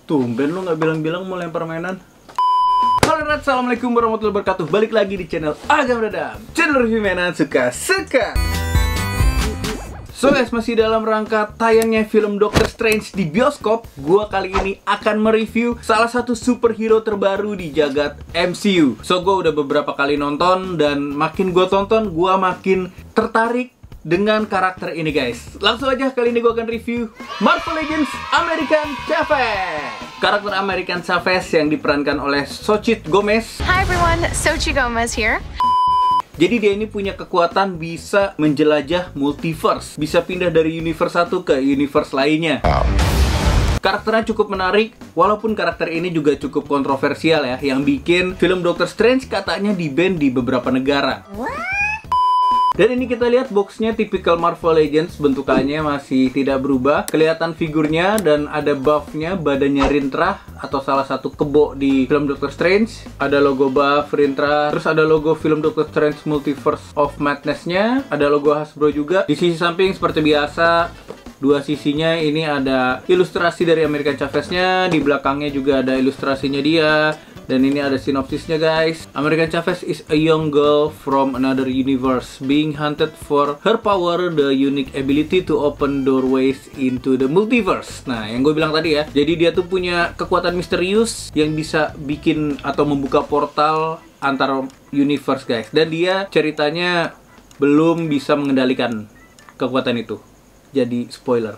Tumben lu nggak bilang-bilang mau lempar mainan. Halo Red, assalamualaikum warahmatullahi wabarakatuh. Balik lagi di channel Agam Dadam, channel review mainan suka-suka. So guys, masih dalam rangka tayangnya film Doctor Strange di bioskop, gua kali ini akan mereview salah satu superhero terbaru di jagat MCU. So gua udah beberapa kali nonton dan makin gua tonton, gua makin tertarik dengan karakter ini guys. Langsung aja, kali ini gue akan review Marvel Legends American Chavez. Karakter American Chavez yang diperankan oleh Xochitl Gomez. Hi everyone, Xochitl Gomez here. Jadi dia ini punya kekuatan bisa menjelajah multiverse, bisa pindah dari universe satu ke universe lainnya. Karakternya cukup menarik, walaupun karakter ini juga cukup kontroversial ya, yang bikin film Doctor Strange katanya di-ban di beberapa negara. Dan ini kita lihat boxnya tipikal Marvel Legends, bentukannya masih tidak berubah. Kelihatan figurnya dan ada buffnya, badannya Rintrah atau salah satu kebo di film Doctor Strange. Ada logo buff Rintrah, terus ada logo film Doctor Strange Multiverse of Madness-nya. Ada logo Hasbro juga. Di sisi samping seperti biasa, dua sisinya ini ada ilustrasi dari American Chavez-nya. Di belakangnya juga ada ilustrasinya dia. Dan ini ada sinopsisnya guys. American Chavez is a young girl from another universe being hunted for her power, the unique ability to open doorways into the multiverse. Nah, yang gue bilang tadi ya, jadi dia tuh punya kekuatan misterius yang bisa bikin atau membuka portal antar universe guys. Dan dia ceritanya belum bisa mengendalikan kekuatan itu. Jadi spoiler.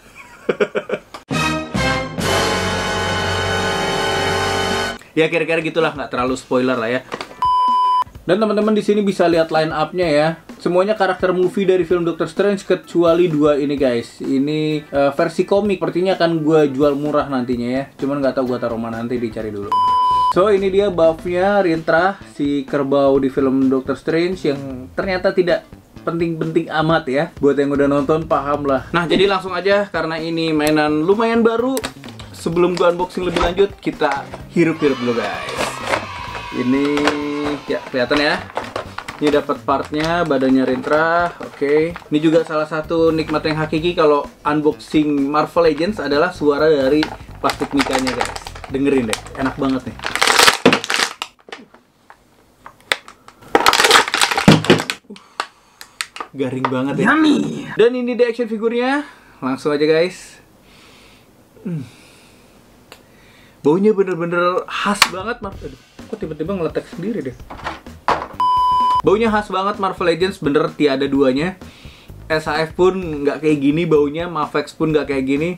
Ya kira-kira gitulah, nggak terlalu spoiler lah ya. Dan teman-teman di sini bisa lihat line up-nya ya. Semuanya karakter movie dari film Doctor Strange kecuali dua ini guys. Ini versi komik, sepertinya akan gue jual murah nantinya ya. Cuman nggak tahu gue taruh mana, nanti dicari dulu. So ini dia buff-nya Rintrah, si kerbau di film Doctor Strange yang ternyata tidak penting-penting amat ya. Buat yang udah nonton paham lah. Nah jadi langsung aja, karena ini mainan lumayan baru. Sebelum gua unboxing lebih lanjut, kita hirup-hirup dulu guys. Ini ya kelihatan ya. Ini dapat partnya, badannya Rintrah. Oke. Ini juga salah satu nikmat yang hakiki kalau unboxing Marvel Legends adalah suara dari plastik mikanya guys. Dengerin deh, enak banget nih. Garing banget ya. Yummy. Dan ini di action figurnya. Langsung aja guys. Baunya bener-bener khas banget. Aduh, kok tiba-tiba ngeletek sendiri deh. Baunya khas banget Marvel Legends, bener tiada duanya. SAF pun nggak kayak gini baunya, Mafex pun nggak kayak gini.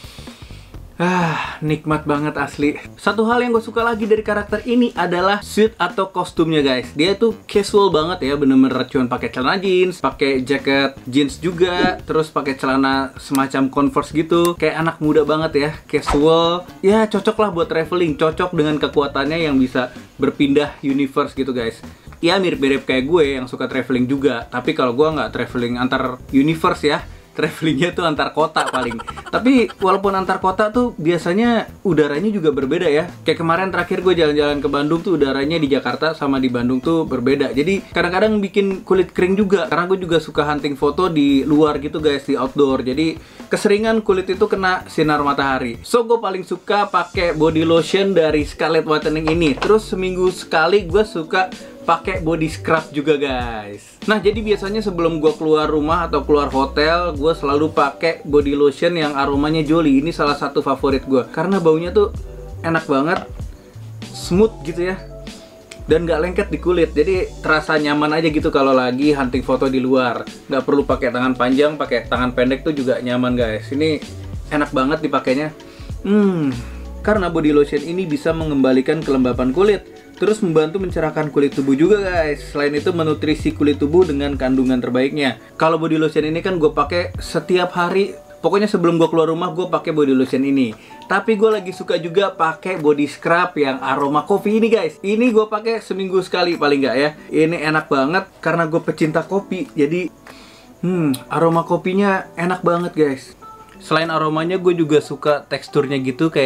Nikmat banget asli. Satu hal yang gue suka lagi dari karakter ini adalah suit atau kostumnya guys. Dia tuh casual banget ya, bener-bener cuman pakai celana jeans, pakai jaket jeans juga, terus pakai celana semacam Converse gitu. Kayak anak muda banget ya, casual. Ya cocok lah buat traveling, cocok dengan kekuatannya yang bisa berpindah universe gitu guys. Ya mirip-mirip kayak gue yang suka traveling juga. Tapi kalau gue nggak traveling antar universe ya, travelingnya tuh antar kota paling. Tapi walaupun antar kota tuh biasanya udaranya juga berbeda ya. Kayak kemarin terakhir gue jalan-jalan ke Bandung tuh udaranya di Jakarta sama di Bandung tuh berbeda. Jadi kadang-kadang bikin kulit kering juga. Karena gue juga suka hunting foto di luar gitu guys, di outdoor. Jadi keseringan kulit itu kena sinar matahari. So gue paling suka pakai body lotion dari Scarlet Whitening ini. Terus seminggu sekali gue suka pakai body scrub juga guys. Nah jadi biasanya sebelum gue keluar rumah atau keluar hotel, gue selalu pakai body lotion yang aromanya Jolly. Ini salah satu favorit gue karena baunya tuh enak banget, smooth gitu ya, dan gak lengket di kulit. Jadi terasa nyaman aja gitu kalau lagi hunting foto di luar. Gak perlu pakai tangan panjang, pakai tangan pendek tuh juga nyaman guys. Ini enak banget dipakainya. Karena body lotion ini bisa mengembalikan kelembapan kulit, terus membantu mencerahkan kulit tubuh juga guys. Selain itu menutrisi kulit tubuh dengan kandungan terbaiknya. Kalau body lotion ini kan gue pakai setiap hari. Pokoknya sebelum gue keluar rumah gue pakai body lotion ini. Tapi gue lagi suka juga pakai body scrub yang aroma kopi ini guys. Ini gue pakai seminggu sekali paling nggak ya. Ini enak banget karena gue pecinta kopi. Jadi aroma kopinya enak banget guys. Selain aromanya, gue juga suka teksturnya gitu, kayak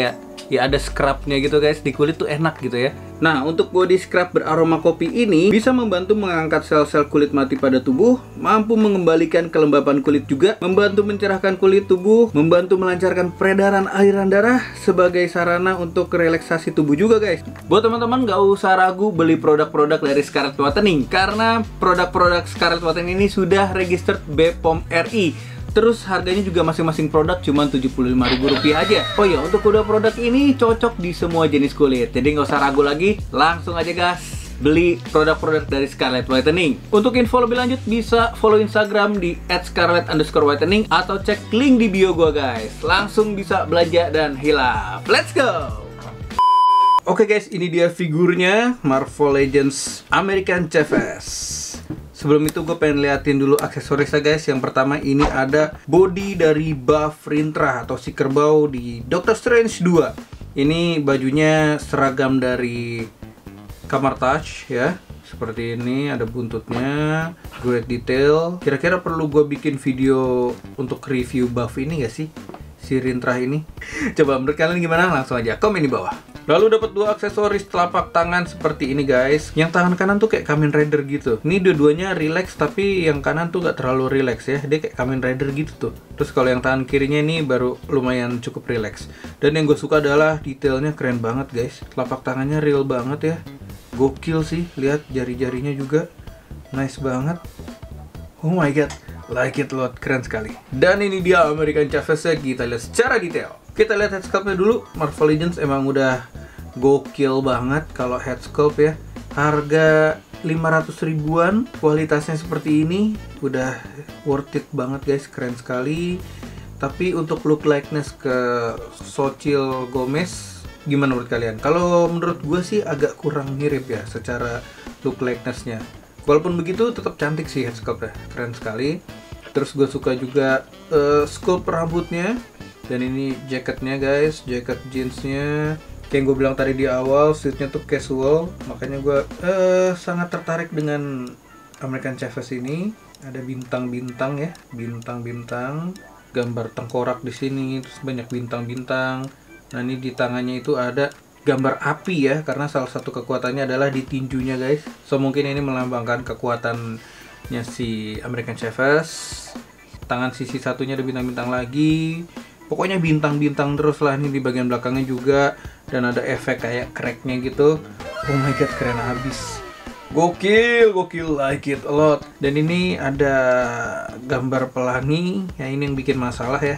ya ada scrubnya gitu guys, di kulit tuh enak gitu ya. Nah, untuk body scrub beraroma kopi ini bisa membantu mengangkat sel-sel kulit mati pada tubuh, mampu mengembalikan kelembapan kulit juga, membantu mencerahkan kulit tubuh, membantu melancarkan peredaran aliran darah sebagai sarana untuk relaksasi tubuh juga guys. Buat teman-teman nggak usah ragu beli produk-produk dari Scarlett Whitening, karena produk-produk Scarlett Whitening ini sudah registered BPOM RI. Terus harganya juga masing-masing produk cuma Rp75.000 aja. Oh ya, untuk kedua produk ini cocok di semua jenis kulit. Jadi nggak usah ragu lagi, langsung aja gas beli produk-produk dari Scarlett Whitening. Untuk info lebih lanjut bisa follow Instagram di @scarlett_whitening atau cek link di bio gua guys. Langsung bisa belanja dan hilaf. Let's go! Oke guys, ini dia figurnya Marvel Legends American Chavez. Sebelum itu gue pengen liatin dulu aksesorisnya guys. Yang pertama ini ada body dari buff Rintrah atau si kerbau di Doctor Strange 2. Ini bajunya seragam dari Kamar-Taj ya. Seperti ini, ada buntutnya, great detail. Kira-kira perlu gue bikin video untuk review buff ini gak sih? Si Rintrah ini. Coba menurut kalian gimana? Langsung aja komen di bawah. Lalu dapat dua aksesoris telapak tangan seperti ini guys. Yang tangan kanan tuh kayak Kamen Rider gitu. Ini dua-duanya relax, tapi yang kanan tuh gak terlalu relax ya. Dia kayak Kamen Rider gitu tuh. Terus kalau yang tangan kirinya ini baru lumayan cukup relax. Dan yang gue suka adalah detailnya keren banget guys. Telapak tangannya real banget ya. Gokil sih, lihat jari-jarinya juga nice banget. Oh my god, like it lot, keren sekali. Dan ini dia American Chavez-nya, kita lihat secara detail. Kita lihat head sculpt-nya dulu. Marvel Legends emang udah gokil banget kalau head sculpt ya. Harga 500 ribuan, kualitasnya seperti ini, udah worth it banget guys, keren sekali. Tapi untuk look likeness ke Xochitl Gomez, gimana menurut kalian? Kalau menurut gue sih agak kurang mirip ya secara look likeness-nya. Walaupun begitu tetap cantik sih head sculpt-nya, keren sekali. Terus gue suka juga sculpt rambutnya. Dan ini jaketnya guys, jaket jeansnya. Kayak gue bilang tadi di awal, suitnya tuh casual. Makanya gue sangat tertarik dengan American Chavez ini. Ada bintang-bintang ya, bintang-bintang. Gambar tengkorak di sini, terus banyak bintang-bintang. Nah ini di tangannya itu ada gambar api ya, karena salah satu kekuatannya adalah di tinjunya guys. So mungkin ini melambangkan kekuatannya si American Chavez. Tangan sisi satunya ada bintang-bintang lagi. Pokoknya bintang-bintang terus lah nih di bagian belakangnya juga. Dan ada efek kayak cracknya gitu. Oh my god, keren abis. Gokil, gokil, like it a lot. Dan ini ada gambar pelangi. Ya ini yang bikin masalah ya.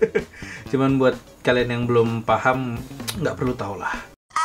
Cuman buat kalian yang belum paham, nggak perlu tahu lah.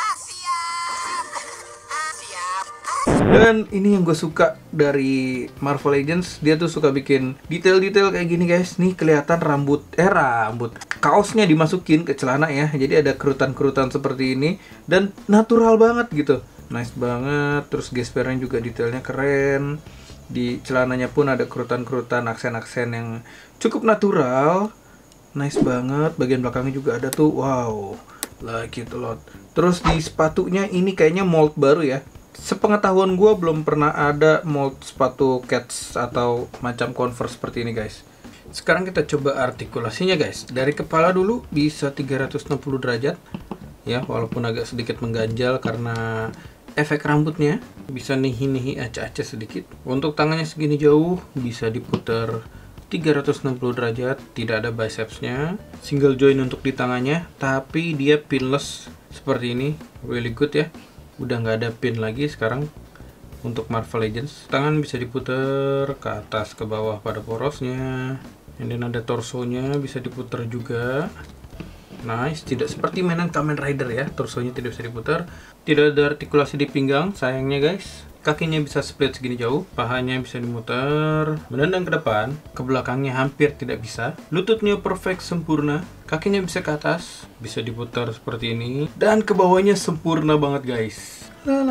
Dan ini yang gue suka dari Marvel Legends, dia tuh suka bikin detail-detail kayak gini guys. Nih kelihatan rambut kaosnya dimasukin ke celana ya. Jadi ada kerutan-kerutan seperti ini dan natural banget gitu. Nice banget. Terus gespernya juga detailnya keren. Di celananya pun ada kerutan-kerutan, aksen-aksen yang cukup natural. Nice banget. Bagian belakangnya juga ada tuh. Wow, like it a lot. Terus di sepatunya ini kayaknya mold baru ya. Sepengetahuan gue belum pernah ada mold sepatu Keds atau macam Converse seperti ini guys. Sekarang kita coba artikulasinya guys. Dari kepala dulu bisa 360 derajat ya, walaupun agak sedikit mengganjal karena efek rambutnya. Bisa nihi-nihi acah-acah sedikit. Untuk tangannya segini jauh bisa diputar 360 derajat, tidak ada bicepsnya. Single joint untuk di tangannya, tapi dia pinless seperti ini, really good ya. Udah nggak ada pin lagi sekarang untuk Marvel Legends. Tangan bisa diputar ke atas ke bawah pada porosnya. Dan ada torsonya bisa diputar juga. Nice, tidak seperti mainan Kamen Rider ya, torsonya tidak bisa diputar. Tidak ada artikulasi di pinggang, sayangnya guys. Kakinya bisa split segini jauh, pahanya bisa dimutar, menendang ke depan, ke belakangnya hampir tidak bisa. Lututnya perfect sempurna, kakinya bisa ke atas, bisa diputar seperti ini, dan ke bawahnya sempurna banget guys.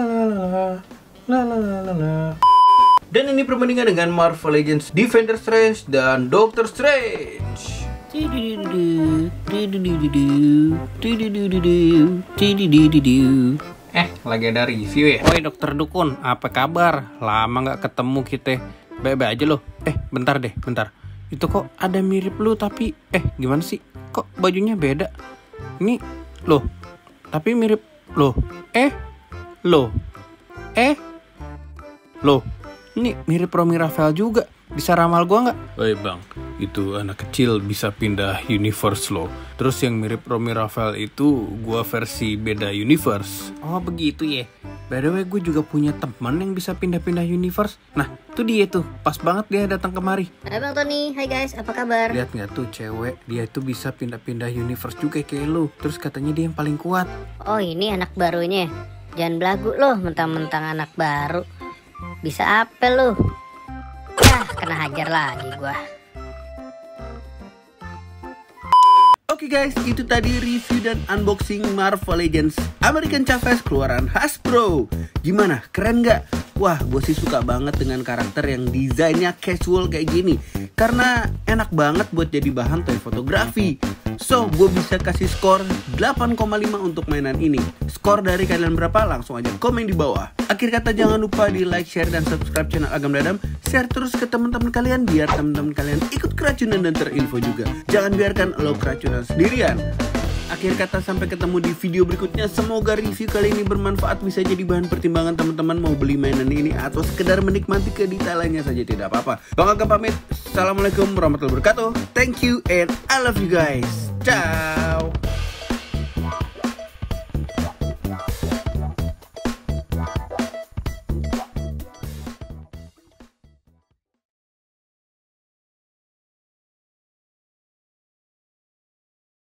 Dan ini perbandingan dengan Marvel Legends Defender Strange dan Doctor Strange. Lagi ada review ya. Woi Dokter Dukun, apa kabar? Lama nggak ketemu kita. Baik-baik aja loh. Bentar deh, bentar. Itu kok ada mirip lu tapi gimana sih? Kok bajunya beda? Ini loh, Tapi mirip loh. Loh. Loh. Ini mirip Romy Rafael juga. Bisa ramal gua nggak? Woi bang, itu anak kecil bisa pindah universe loh. Terus yang mirip Romy Rafael itu gua versi beda universe. Oh begitu ya. By the way, gue juga punya teman yang bisa pindah-pindah universe. Nah, itu dia tuh. Pas banget dia datang kemari. Hai Bang Tony, hai guys, apa kabar? Lihat nggak tuh cewek, dia itu bisa pindah-pindah universe juga kayak lu. Terus katanya dia yang paling kuat. Oh ini anak barunya. Jangan belagu loh, mentang-mentang anak baru. Bisa apa lu? Yah, kena hajar lagi gua. Oke guys, itu tadi review dan unboxing Marvel Legends American Chavez keluaran Hasbro. Gimana? Keren nggak? Wah, gue sih suka banget dengan karakter yang desainnya casual kayak gini. Karena enak banget buat jadi bahan toy fotografi. So, gue bisa kasih skor 8,5 untuk mainan ini. Skor dari kalian berapa? Langsung aja komen di bawah. Akhir kata jangan lupa di like, share, dan subscribe channel Agam Dadam. Share terus ke teman-teman kalian biar teman-teman kalian ikut keracunan dan terinfo juga. Jangan biarkan lo keracunan sendirian. Akhir kata sampai ketemu di video berikutnya. Semoga review kali ini bermanfaat, bisa jadi bahan pertimbangan teman-teman mau beli mainan ini atau sekedar menikmati kedetailannya saja, tidak apa-apa. Bang Agam pamit. Assalamualaikum warahmatullahi wabarakatuh. Thank you and I love you guys. Ciao.